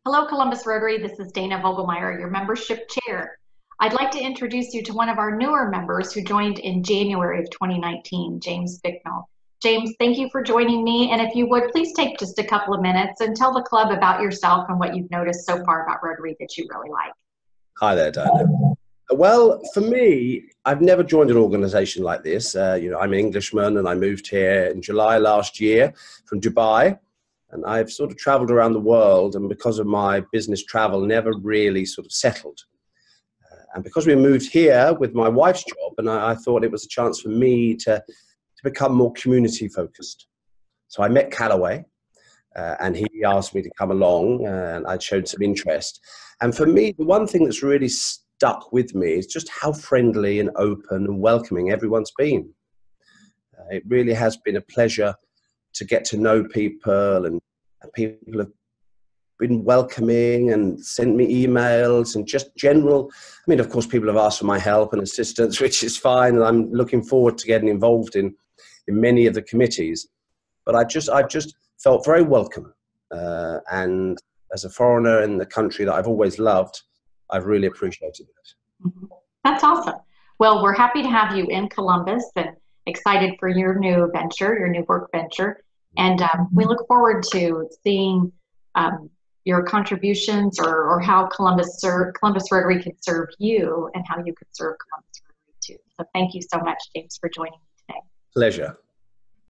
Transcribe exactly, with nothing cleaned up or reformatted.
Hello, Columbus Rotary. This is Dana Vogelmeyer, your membership chair. I'd like to introduce you to one of our newer members who joined in January of twenty nineteen, James Bicknell. James, thank you for joining me. And if you would, please take just a couple of minutes and tell the club about yourself and what you've noticed so far about Rotary that you really like. Hi there, Dana. Well, for me, I've never joined an organization like this. Uh, you know, I'm an Englishman and I moved here in July last year from Dubai. And I've sort of traveled around the world, and because of my business travel, never really sort of settled. Uh, and because we moved here with my wife's job, and I, I thought it was a chance for me to, to become more community focused. So I met Callaway, uh, and he asked me to come along, uh, and I showed some interest. And for me, the one thing that's really stuck with me is just how friendly and open and welcoming everyone's been. Uh, it really has been a pleasure to get to know people, and, and people have been welcoming and sent me emails and just general. I mean, of course, people have asked for my help and assistance, which is fine. And I'm looking forward to getting involved in, in many of the committees. But I just, I just felt very welcome. Uh, and as a foreigner in the country that I've always loved, I've really appreciated it. Mm-hmm. That's awesome. Well, we're happy to have you in Columbus and excited for your new venture, your new work venture. And um, we look forward to seeing um, your contributions or, or how Columbus, serve, Columbus Rotary can serve you and how you could serve Columbus Rotary too. So thank you so much, James, for joining me today. Pleasure.